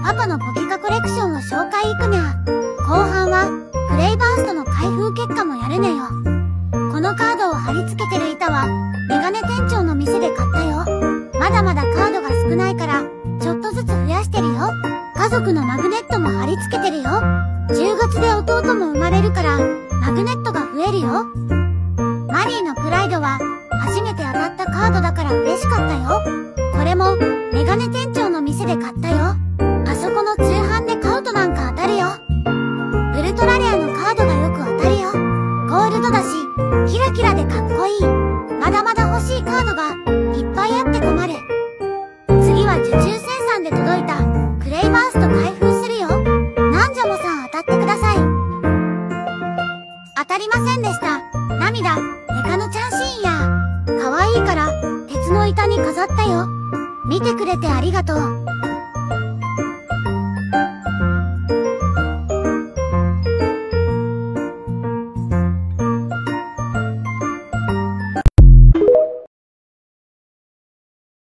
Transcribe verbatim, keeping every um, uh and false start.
パパのポケカコレクションを紹介いくにゃ。後半は、クレイバーストの開封結果もやるねよ。このカードを貼り付けてる板は、メガネ店長の店で買ったよ。まだまだカードが少ないから、ちょっとずつ増やしてるよ。家族のマグネットも貼り付けてるよ。じゅうがつで弟も生まれるから、マグネットが増えるよ。マリーのプライドは、初めて当たったカードだから嬉しかったよ。これも、メガネ店長の店で買ったよ。あそこの通販で買うとなんか当たるよ。ウルトラレアのカードがよく当たるよ。ゴールドだし、キラキラでかっこいい。まだまだ欲しいカードがいっぱいあって困る。次は受注生産で届いたクレイバースト開封するよ。なんじゃもさん当たってください。当たりませんでした。涙、メカのチャンシーンや。かわいいから鉄の板に飾ったよ。見てくれてありがとう。